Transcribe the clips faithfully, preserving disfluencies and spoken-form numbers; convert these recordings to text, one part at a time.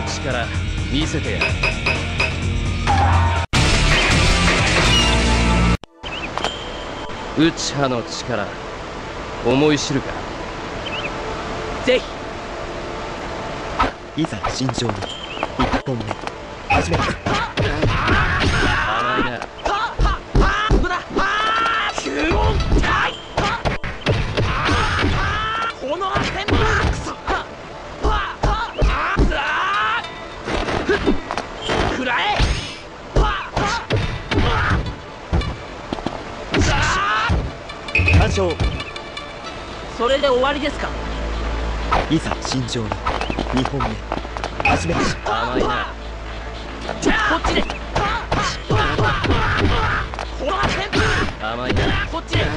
力見せてやる。内葉の力思い知るか。ぜひいざ慎重に一本目始める。 甘いな。 完勝。 それで終わりですか。 いざ慎重ににほんめ始める。 甘いな。 こっちで甘いな。 こっちで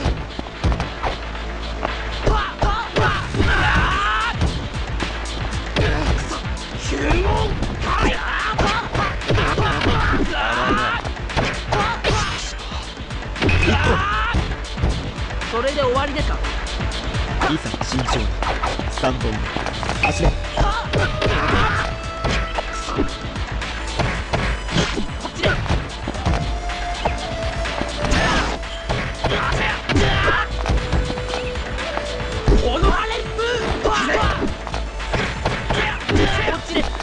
それで終わりですか。 いざ慎重にさんぼんめ始める。 こっちでこのハレスこっちで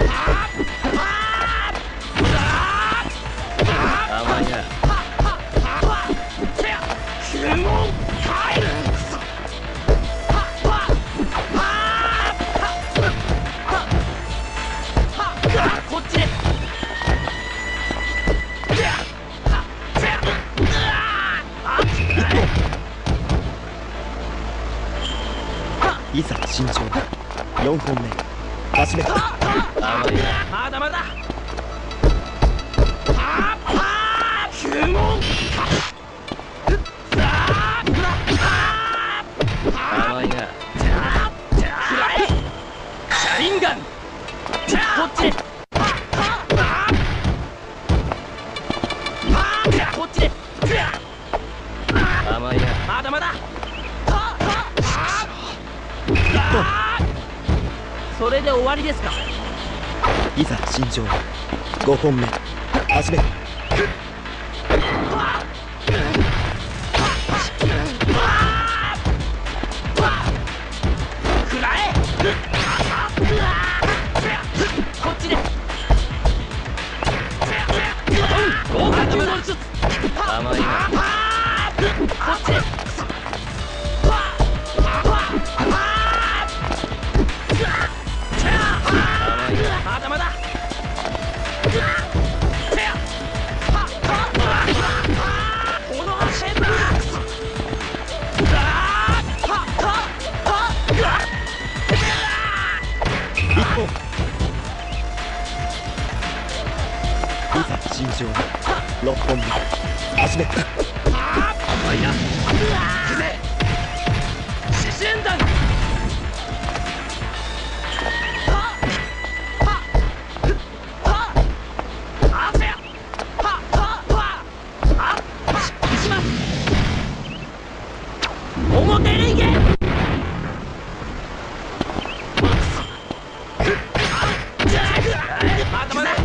甘いな。 いざ慎重によんほんめ始める。 甘いな。 まだまだ甘いな。 シャリンガンこっちでこっちで甘いな。 まだまだそれで終わりですか。 いざ慎重にごほんめ始める。 くらえこっちで豪華球の術甘いな。 こっちでまだまだこの足一本。いざ慎重にろっぽんめ始める。 甘いな。 獅子円弾表リンゲまだまだ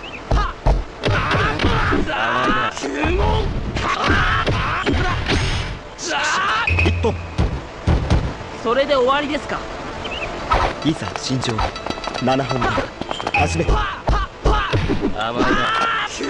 一本。 それで終わりですか。 いざ慎重にななほんめ始める。 甘いな。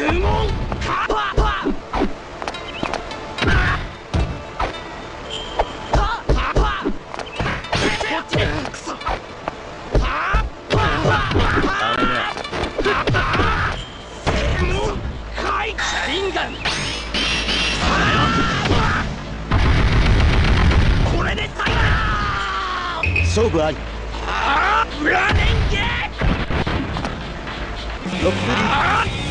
勝負あり。 裏連携ろく